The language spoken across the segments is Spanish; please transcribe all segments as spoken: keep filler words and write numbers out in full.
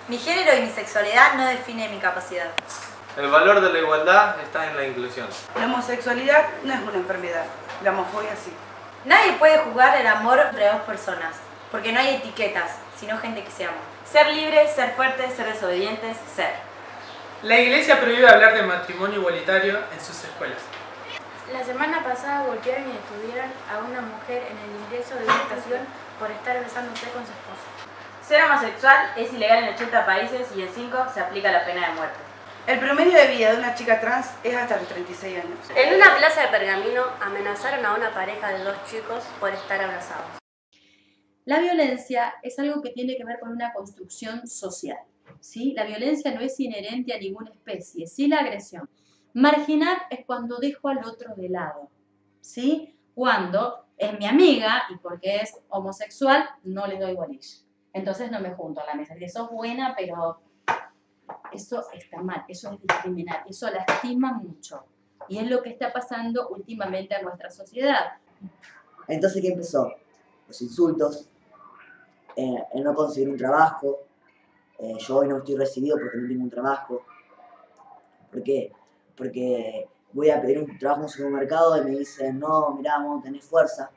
Mi género y mi sexualidad no definen mi capacidad. El valor de la igualdad está en la inclusión. La homosexualidad no es una enfermedad, la homofobia sí. Nadie puede juzgar el amor entre dos personas, porque no hay etiquetas, sino gente que se ama. Ser libres, ser fuertes, ser desobedientes, ser. La Iglesia prohíbe hablar de matrimonio igualitario en sus escuelas. La semana pasada golpearon y detuvieron a una mujer en el ingreso de una estación por estar besándose con su esposa. Ser homosexual es ilegal en ochenta países y en cinco se aplica la pena de muerte. El promedio de vida de una chica trans es hasta los treinta y seis años. En una plaza de Pergamino amenazaron a una pareja de dos chicos por estar abrazados. La violencia es algo que tiene que ver con una construcción social, ¿sí? La violencia no es inherente a ninguna especie, sí la agresión. Marginar es cuando dejo al otro de lado, ¿sí? Cuando es mi amiga y porque es homosexual no le doy bolilla. Entonces no me junto a la mesa. Que sos buena, pero eso está mal, eso es discriminar, eso lastima mucho. Y es lo que está pasando últimamente en nuestra sociedad. Entonces, ¿qué empezó? Los insultos, eh, el no conseguir un trabajo. Eh, yo hoy no estoy recibido porque no tengo un trabajo. ¿Por qué? Porque voy a pedir un trabajo en un supermercado y me dicen, no, mirá, vos no tenés fuerza.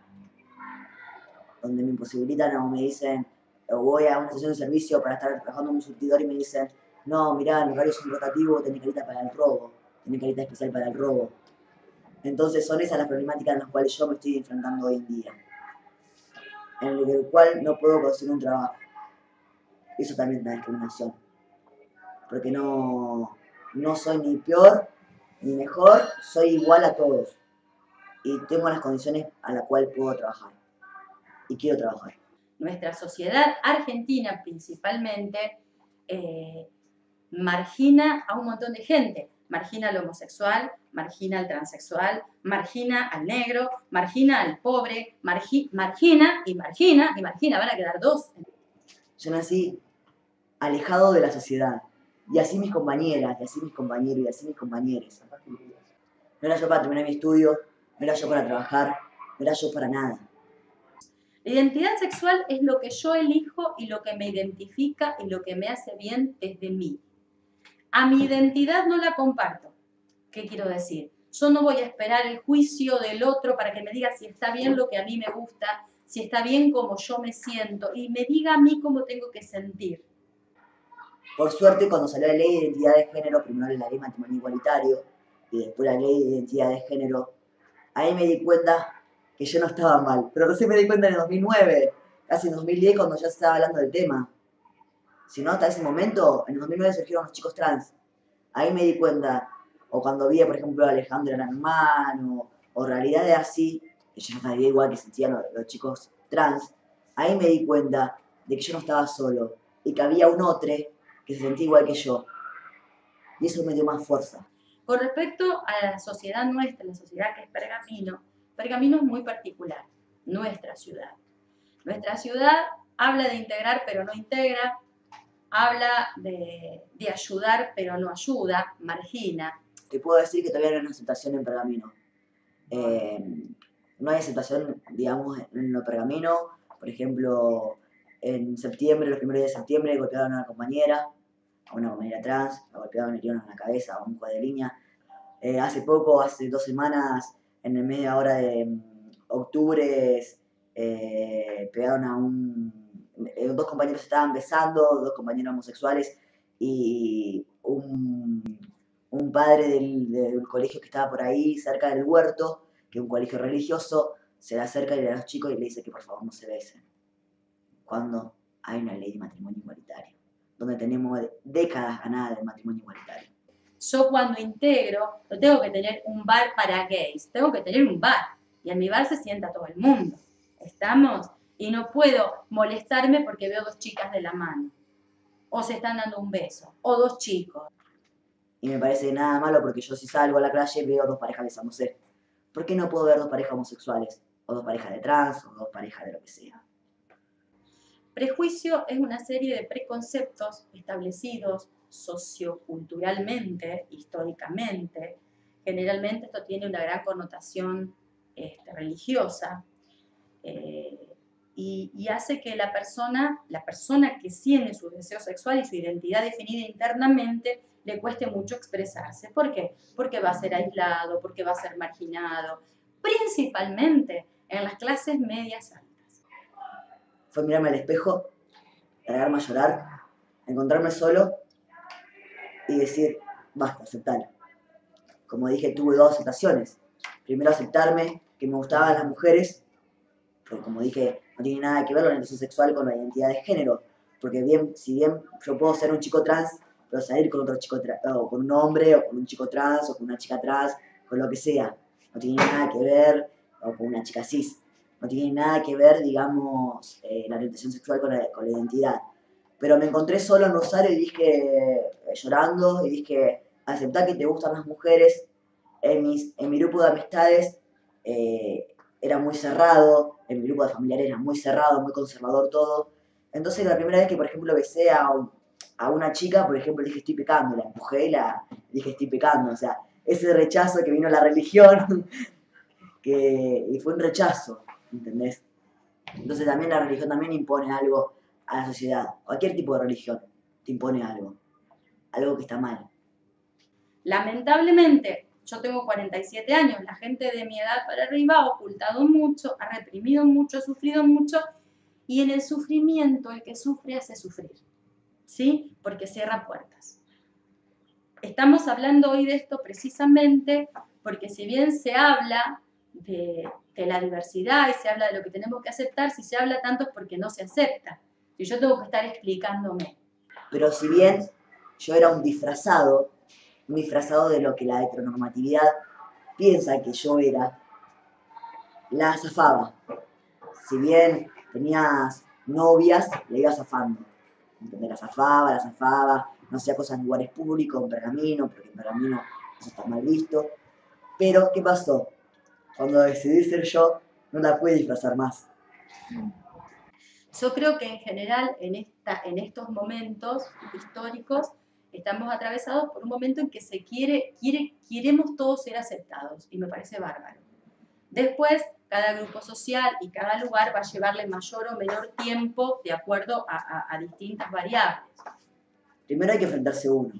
Donde me imposibilitan o me dicen, o voy a una estación de servicio para estar trabajando en un surtidor y me dicen, no, mirá, el horario es un rotativo, tenés carita para el robo, tenés carita especial para el robo. Entonces son esas las problemáticas en las cuales yo me estoy enfrentando hoy en día. En el cual no puedo conseguir un trabajo. Eso también es una discriminación. Porque no, no soy ni peor ni mejor, soy igual a todos. Y tengo las condiciones a las cuales puedo trabajar. Y quiero trabajar. Nuestra sociedad argentina principalmente eh, margina a un montón de gente. Margina al homosexual, margina al transexual, margina al negro, margina al pobre, margi, margina y margina y margina. Van a quedar dos. Yo nací alejado de la sociedad. Y así mis compañeras, y así mis compañeros, y así mis compañeros. No era yo para terminar mi estudio, no era yo para trabajar, no era yo para nada. La identidad sexual es lo que yo elijo y lo que me identifica y lo que me hace bien desde mí. A mi identidad no la comparto. ¿Qué quiero decir? Yo no voy a esperar el juicio del otro para que me diga si está bien lo que a mí me gusta, si está bien como yo me siento y me diga a mí cómo tengo que sentir. Por suerte, cuando salió la ley de identidad de género, primero la ley de matrimonio igualitario y después la ley de identidad de género, ahí me di cuenta que yo no estaba mal. Pero recién me di cuenta en el dos mil nueve, casi en dos mil diez, cuando ya se estaba hablando del tema. Si no, hasta ese momento, en el dos mil nueve surgieron los chicos trans. Ahí me di cuenta, o cuando vi, por ejemplo, a Alejandro Hermán, o, o realidades así, que yo no sabía igual que sentían los, los chicos trans, ahí me di cuenta de que yo no estaba solo, y que había un otro que se sentía igual que yo. Y eso me dio más fuerza. Con respecto a la sociedad nuestra, la sociedad que es Pergamino, Pergamino es muy particular, nuestra ciudad. Nuestra ciudad habla de integrar pero no integra, habla de, de ayudar pero no ayuda, margina. Te puedo decir que todavía no hay una aceptación en Pergamino. Eh, no hay aceptación, digamos, en lo Pergamino. Por ejemplo, en septiembre, los primeros días de septiembre, golpearon a una compañera, a una compañera trans, la golpearon, le dieron en la cabeza, a un juez de línea. Eh, hace poco, hace dos semanas, en el media hora de um, octubre, eh, pegaron a un... Eh, dos compañeros se estaban besando, dos compañeros homosexuales, y un, un padre del, del colegio que estaba por ahí, cerca del huerto, que es un colegio religioso, se le acerca y le da a los chicos y le dice que por favor no se besen. Cuando hay una ley de matrimonio igualitario, donde tenemos décadas ganadas de matrimonio igualitario. Yo cuando integro, no tengo que tener un bar para gays, tengo que tener un bar. Y en mi bar se sienta todo el mundo. ¿Estamos? Y no puedo molestarme porque veo dos chicas de la mano. O se están dando un beso. O dos chicos. Y me parece nada malo porque yo si salgo a la calle veo dos parejas besándose. ¿Por qué no puedo ver dos parejas homosexuales? O dos parejas de trans, o dos parejas de lo que sea. Prejuicio es una serie de preconceptos establecidos socioculturalmente, históricamente. Generalmente esto tiene una gran connotación este, religiosa. Eh, y, y hace que la persona, la persona que tiene su deseo sexual y su identidad definida internamente, le cueste mucho expresarse. ¿Por qué? Porque va a ser aislado, porque va a ser marginado, principalmente en las clases medias altas. Fue mirarme al espejo, largarme a llorar, encontrarme solo y decir, basta, aceptar. Como dije, tuve dos aceptaciones. Primero aceptarme que me gustaban las mujeres, porque como dije, no tiene nada que ver la orientación sexual con la identidad de género. Porque bien, si bien yo puedo ser un chico trans, puedo salir con otro chico trans, o con un hombre, o con un chico trans, o con una chica trans, con lo que sea. No tiene nada que ver, o con una chica cis. No tiene nada que ver, digamos, eh, la orientación sexual con la, con la identidad. Pero me encontré solo en Rosario y dije, eh, llorando, y dije, aceptar que te gustan las mujeres. En, mis, en mi grupo de amistades eh, era muy cerrado, en mi grupo de familiares era muy cerrado, muy conservador todo. Entonces la primera vez que, por ejemplo, besé a, un, a una chica, por ejemplo, le dije estoy pecando, la empujé y la dije estoy pecando. O sea, ese rechazo que vino la religión, que, y fue un rechazo, ¿entendés? Entonces también la religión también impone algo a la sociedad. Cualquier tipo de religión te impone algo, algo que está mal. Lamentablemente, yo tengo cuarenta y siete años, la gente de mi edad para arriba ha ocultado mucho, ha reprimido mucho, ha sufrido mucho, y en el sufrimiento el que sufre hace sufrir, ¿sí? Porque cierra puertas. Estamos hablando hoy de esto precisamente porque si bien se habla de, de la diversidad y se habla de lo que tenemos que aceptar, si se habla tanto es porque no se acepta. Y yo tengo que estar explicándome. Pero si bien yo era un disfrazado, un disfrazado de lo que la heteronormatividad piensa que yo era, la zafaba. Si bien tenías novias, la iba zafando. ¿Entendés? La zafaba, la zafaba, no hacía cosas en lugares públicos, en Pergamino, porque en Pergamino eso está mal visto. Pero, ¿qué pasó? Cuando decidí ser yo, no la pude disfrazar más. Yo creo que en general en, esta, en estos momentos históricos estamos atravesados por un momento en que se quiere, quiere, queremos todos ser aceptados y me parece bárbaro. Después, cada grupo social y cada lugar va a llevarle mayor o menor tiempo de acuerdo a, a, a distintas variables. Primero hay que enfrentarse uno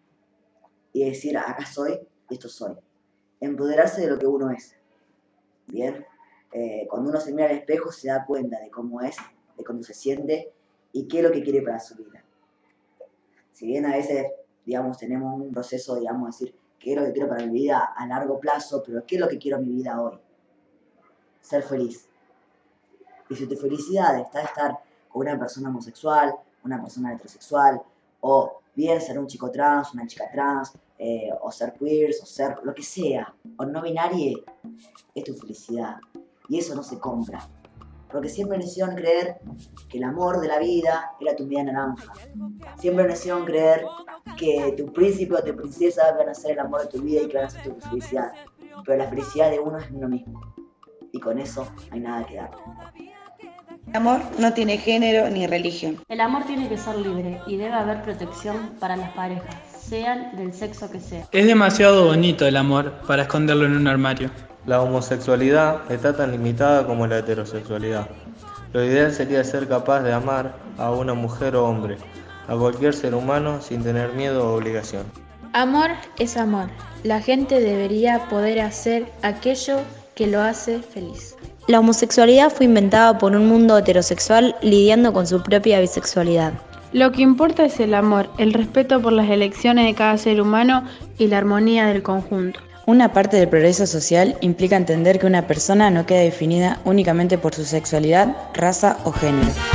y decir, acá soy, esto soy. Empoderarse de lo que uno es. Bien, eh, cuando uno se mira al espejo se da cuenta de cómo es, de cómo se siente y qué es lo que quiere para su vida. Si bien a veces, digamos, tenemos un proceso, digamos, decir, qué es lo que quiero para mi vida a largo plazo, pero qué es lo que quiero en mi vida hoy. Ser feliz. Y si tu felicidad está de estar con una persona homosexual, una persona heterosexual, o bien ser un chico trans, una chica trans, eh, o ser queer, o ser lo que sea, o no binario, es tu felicidad. Y eso no se compra. Porque siempre nos hicieron creer que el amor de la vida era tu media naranja. Siempre nos hicieron creer que tu príncipe o tu princesa van a ser el amor de tu vida y que van a ser tu felicidad. Pero la felicidad de uno es uno mismo. Y con eso no hay nada que dar. El amor no tiene género ni religión. El amor tiene que ser libre y debe haber protección para las parejas, sean del sexo que sea. Es demasiado bonito el amor para esconderlo en un armario. La homosexualidad está tan limitada como la heterosexualidad. Lo ideal sería ser capaz de amar a una mujer o hombre, a cualquier ser humano sin tener miedo o obligación. Amor es amor. La gente debería poder hacer aquello que lo hace feliz. La homosexualidad fue inventada por un mundo heterosexual lidiando con su propia bisexualidad. Lo que importa es el amor, el respeto por las elecciones de cada ser humano y la armonía del conjunto. Una parte del progreso social implica entender que una persona no queda definida únicamente por su sexualidad, raza o género.